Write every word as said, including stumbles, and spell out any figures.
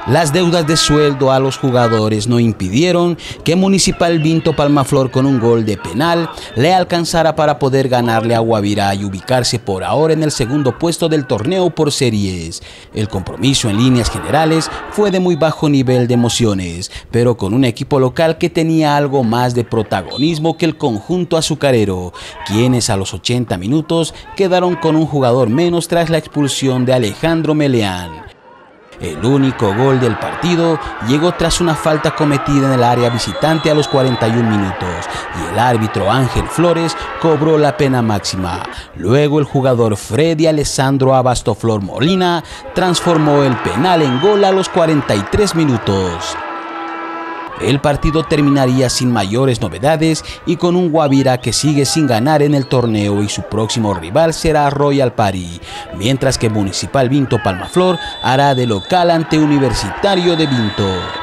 Las deudas de sueldo a los jugadores no impidieron que Municipal Vinto Palmaflor, con un gol de penal, le alcanzara para poder ganarle a Guavirá y ubicarse por ahora en el segundo puesto del torneo por series. El compromiso en líneas generales fue de muy bajo nivel de emociones, pero con un equipo local que tenía algo más de protagonismo que el conjunto azucarero, quienes a los ochenta minutos quedaron con un jugador menos tras la expulsión de Alejandro Meleán. El único gol del partido llegó tras una falta cometida en el área visitante a los cuarenta y un minutos y el árbitro Ángel Flores cobró la pena máxima. Luego el jugador Freddy Alessandro Abastoflor Molina transformó el penal en gol a los cuarenta y tres minutos. El partido terminaría sin mayores novedades y con un Guavirá que sigue sin ganar en el torneo y su próximo rival será Royal Party, mientras que Municipal Vinto Palmaflor hará de local ante Universitario de Vinto.